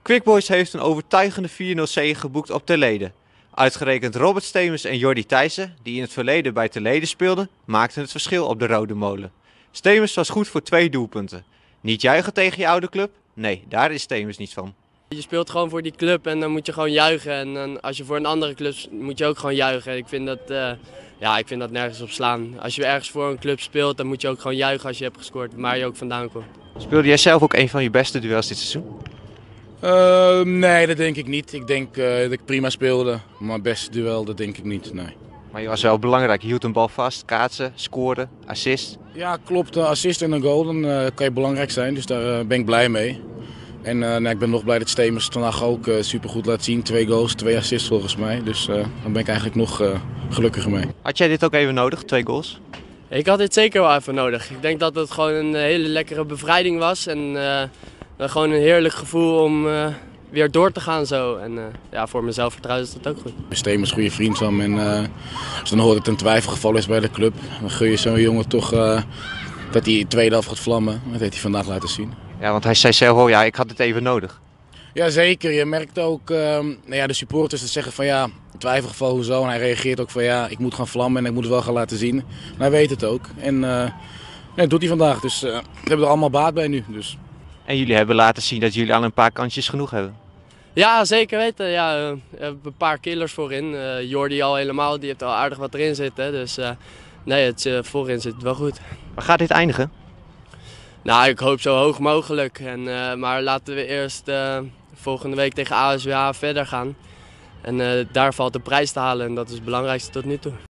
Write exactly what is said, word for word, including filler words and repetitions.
Quick Boys heeft een overtuigende vier nul zege geboekt op Terlede. Uitgerekend Robert Stemers en Jordi Thijssen, die in het verleden bij Terlede speelden, maakten het verschil op de Rode Molen. Stemers was goed voor twee doelpunten. Niet juichen tegen je oude club? Nee, daar is Stemers niet van. Je speelt gewoon voor die club en dan moet je gewoon juichen. En dan, als je voor een andere club moet je ook gewoon juichen. Ik vind dat, uh, ja, ik vind dat nergens op slaan. Als je ergens voor een club speelt, dan moet je ook gewoon juichen als je hebt gescoord, waar je ook vandaan komt. Speelde jij zelf ook een van je beste duels dit seizoen? Uh, nee, dat denk ik niet. Ik denk uh, dat ik prima speelde, maar beste duel, dat denk ik niet, nee. Maar je was wel belangrijk, je hield een bal vast, kaatsen, scoren, assist. Ja, klopt. Assist en een goal, dan uh, kan je belangrijk zijn, dus daar uh, ben ik blij mee. En uh, nou, ik ben nog blij dat Stemers vandaag ook uh, supergoed laat zien. Twee goals, twee assists volgens mij, dus uh, daar ben ik eigenlijk nog uh, gelukkiger mee. Had jij dit ook even nodig, twee goals? Ik had dit zeker wel even nodig. Ik denk dat het gewoon een hele lekkere bevrijding was en uh, gewoon een heerlijk gevoel om uh, weer door te gaan zo. En uh, ja, voor mezelf vertrouwen is dat ook goed. Stemers is een goede vriend van me en uh, als dan hoort dat het een twijfelgeval is bij de club, dan gun je zo'n jongen toch uh, dat hij in de tweede helft gaat vlammen. Dat heeft hij vandaag laten zien. Ja, want hij zei zelf al, ja, ik had het even nodig. Ja, zeker. Je merkt ook uh, nou ja, de supporters dat zeggen van ja, twijfelgeval, hoezo. En hij reageert ook van ja, ik moet gaan vlammen en ik moet het wel gaan laten zien. En hij weet het ook. En uh, ja, dat doet hij vandaag. Dus uh, we hebben er allemaal baat bij nu. Dus. En jullie hebben laten zien dat jullie al een paar kansjes genoeg hebben. Ja, zeker weten. Ja, uh, we hebben een paar killers voorin. Uh, Jordi al helemaal, die heeft al aardig wat erin zitten. Dus uh, nee, het, uh, voorin zit het wel goed. Waar gaat dit eindigen? Nou, ik hoop zo hoog mogelijk. En, uh, maar laten we eerst uh, volgende week tegen A S W H verder gaan. En uh, daar valt de prijs te halen en dat is het belangrijkste tot nu toe.